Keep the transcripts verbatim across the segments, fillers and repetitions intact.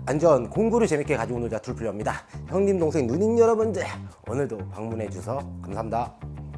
완전 공구를 재밌게 가지고 놀자 툴플레이어입니다. 형님 동생 누님 여러분들 오늘도 방문해 주셔서 감사합니다.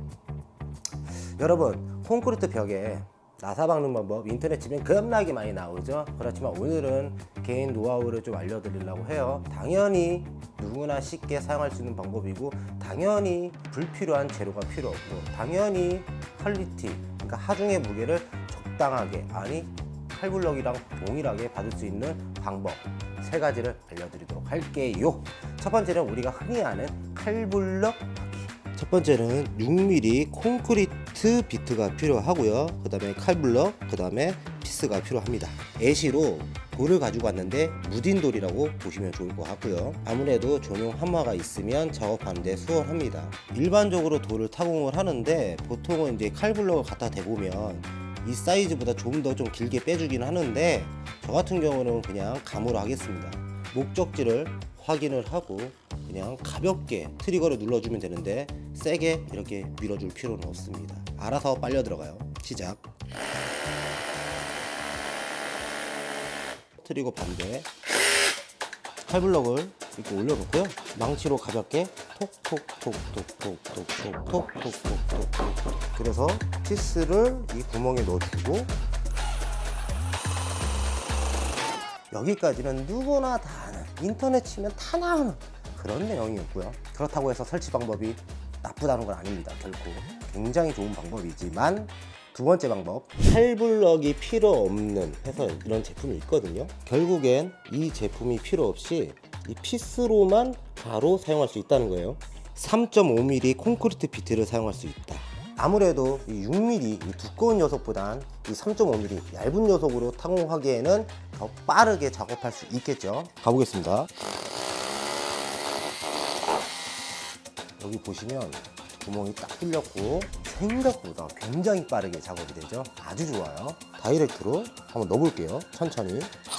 여러분, 콘크리트 벽에 나사 박는 방법 인터넷 치면 겁나게 많이 나오죠. 그렇지만 오늘은 개인 노하우를 좀 알려드리려고 해요. 당연히 누구나 쉽게 사용할 수 있는 방법이고, 당연히 불필요한 재료가 필요 없고, 당연히 퀄리티, 그러니까 하중의 무게를 적당하게, 아니 칼블럭이랑 동일하게 받을 수 있는 방법 세 가지를 알려드리도록 할게요. 첫 번째는 우리가 흔히 아는 칼블럭 받기. 첫 번째는 육 밀리미터 콘크리트 비트가 필요하고요. 그 다음에 칼블럭, 그 다음에 피스가 필요합니다. 애시로 돌을 가지고 왔는데 무딘 돌이라고 보시면 좋을 것 같고요. 아무래도 전용 하마가 있으면 작업하는데 수월합니다. 일반적으로 돌을 타공을 하는데 보통은 이제 칼블럭을 갖다 대보면 이 사이즈보다 좀 더 좀 길게 빼주긴 하는데, 저 같은 경우는 그냥 감으로 하겠습니다. 목적지를 확인을 하고 그냥 가볍게 트리거를 눌러주면 되는데 세게 이렇게 밀어줄 필요는 없습니다. 알아서 빨려 들어가요. 시작. 트리거 반대. 칼블럭을 이렇게 올려놓고요. 망치로 가볍게 톡톡톡톡톡톡톡톡톡톡톡톡. 그래서 피스를 이 구멍에 넣어주고, 여기까지는 누구나 다 아는, 인터넷 치면 다 나오는 그런 내용이었고요. 그렇다고 해서 설치 방법이 나쁘다는 건 아닙니다. 결코 굉장히 좋은 방법이지만, 두 번째 방법, 칼블럭이 필요 없는 해서 이런 제품이 있거든요. 결국엔 이 제품이 필요 없이 이 피스로만 바로 사용할 수 있다는 거예요. 삼 점 오 밀리미터 콘크리트 비트를 사용할 수 있다. 아무래도 이 육 밀리미터 이 두꺼운 녀석보단 이 삼 점 오 밀리미터 얇은 녀석으로 타공하기에는 더 빠르게 작업할 수 있겠죠. 가보겠습니다. 여기 보시면 구멍이 딱 뚫렸고 생각보다 굉장히 빠르게 작업이 되죠. 아주 좋아요. 다이렉트로 한번 넣어볼게요. 천천히.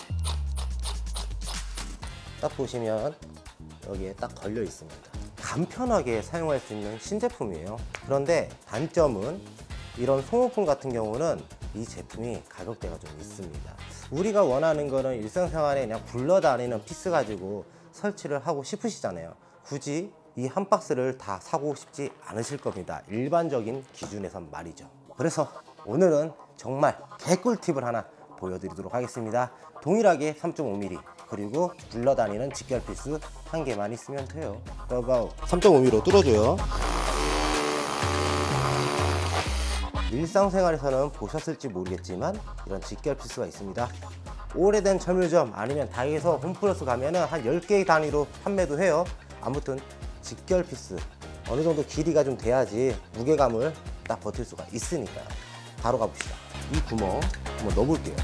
딱 보시면 여기에 딱 걸려 있습니다. 간편하게 사용할 수 있는 신제품이에요. 그런데 단점은 이런 소모품 같은 경우는 이 제품이 가격대가 좀 있습니다. 우리가 원하는 거는 일상생활에 그냥 굴러다니는 피스 가지고 설치를 하고 싶으시잖아요. 굳이 이 한 박스를 다 사고 싶지 않으실 겁니다. 일반적인 기준에선 말이죠. 그래서 오늘은 정말 개꿀팁을 하나 보여드리도록 하겠습니다. 동일하게 삼 점 오 밀리미터 그리고 굴러다니는 직결 피스 한 개만 있으면 돼요. 고고. 삼 점 오 밀리미터로 뚫어줘요. 일상생활에서는 보셨을지 모르겠지만 이런 직결 피스가 있습니다. 오래된 철물점 아니면 다이에서 홈플러스 가면은 한 열 개 단위로 판매도 해요. 아무튼 직결 피스 어느 정도 길이가 좀 돼야지 무게감을 딱 버틸 수가 있으니까요. 바로 가봅시다. 이 구멍 한번 넣어볼게요.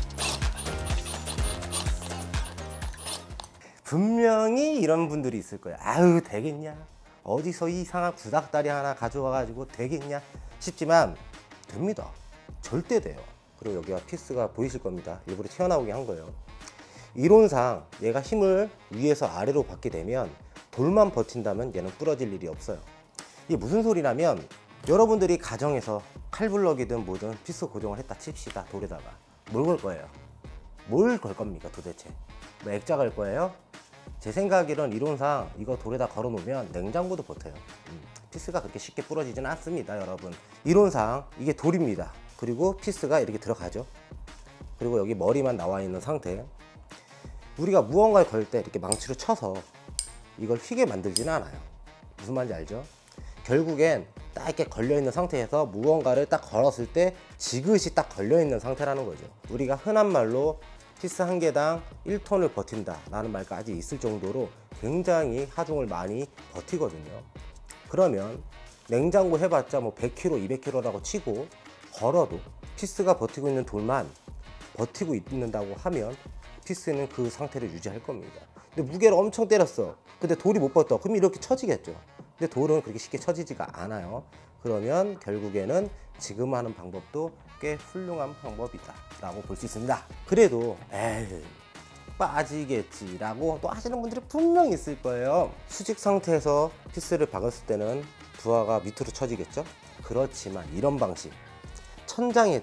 분명히 이런 분들이 있을 거예요. 아유, 되겠냐? 어디서 이상한 구닥다리 하나 가져와 가지고 되겠냐 싶지만 됩니다. 절대 돼요. 그리고 여기가 피스가 보이실 겁니다. 일부러 튀어나오게 한 거예요. 이론상 얘가 힘을 위에서 아래로 받게 되면 돌만 버틴다면 얘는 부러질 일이 없어요. 이게 무슨 소리냐면, 여러분들이 가정에서 칼블럭이든 뭐든 피스 고정을 했다 칩시다. 돌에다가 뭘 걸 거예요? 뭘 걸 겁니까 도대체? 뭐 액자 걸 거예요? 제 생각에는 이론상 이거 돌에다 걸어 놓으면 냉장고도 버텨요. 음, 피스가 그렇게 쉽게 부러지지는 않습니다. 여러분, 이론상 이게 돌입니다. 그리고 피스가 이렇게 들어가죠. 그리고 여기 머리만 나와 있는 상태. 우리가 무언가를 걸 때 이렇게 망치로 쳐서 이걸 휘게 만들지는 않아요. 무슨 말인지 알죠? 결국엔 딱 이렇게 걸려있는 상태에서 무언가를 딱 걸었을 때 지그시 딱 걸려있는 상태라는 거죠. 우리가 흔한 말로 피스 한 개당 일 톤을 버틴다 라는 말까지 있을 정도로 굉장히 하중을 많이 버티거든요. 그러면 냉장고 해봤자 뭐 백 킬로그램, 이백 킬로그램라고 치고 걸어도 피스가 버티고 있는 돌만 버티고 있는다고 하면 피스는 그 상태를 유지할 겁니다. 근데 무게를 엄청 때렸어. 근데 돌이 못 버텨. 그럼 이렇게 처지겠죠. 근데 돌은 그렇게 쉽게 처지지가 않아요. 그러면 결국에는 지금 하는 방법도 꽤 훌륭한 방법이다 라고 볼 수 있습니다. 그래도 에이 빠지겠지 라고 또 하시는 분들이 분명히 있을 거예요. 수직 상태에서 피스를 박았을 때는 부하가 밑으로 처지겠죠. 그렇지만 이런 방식, 천장에 딱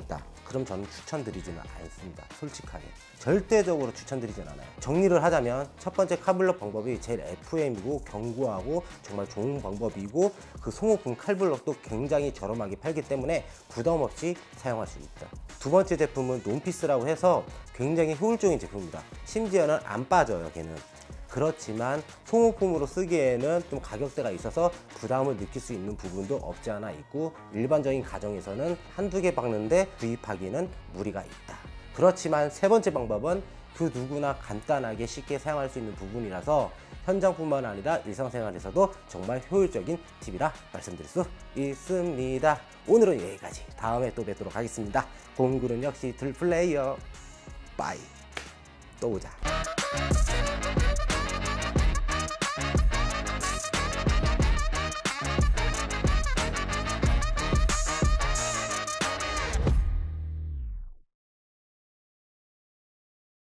그럼 저는 추천드리지는 않습니다. 솔직하게 절대적으로 추천드리진 않아요. 정리를 하자면 첫 번째 칼블럭 방법이 제일 에프엠이고 견고하고 정말 좋은 방법이고, 그 소모품 칼블럭도 굉장히 저렴하게 팔기 때문에 부담 없이 사용할 수 있다. 두 번째 제품은 논피스라고 해서 굉장히 효율적인 제품입니다. 심지어는 안 빠져요, 걔는. 그렇지만 소모품으로 쓰기에는 좀 가격대가 있어서 부담을 느낄 수 있는 부분도 없지 않아 있고, 일반적인 가정에서는 한두 개 박는데 구입하기는 무리가 있다. 그렇지만 세 번째 방법은 그 누구나 간단하게 쉽게 사용할 수 있는 부분이라서 현장뿐만 아니라 일상생활에서도 정말 효율적인 팁이라 말씀드릴 수 있습니다. 오늘은 여기까지. 다음에 또 뵙도록 하겠습니다. 공구는 역시 들플레이어. 빠이. 또 보자.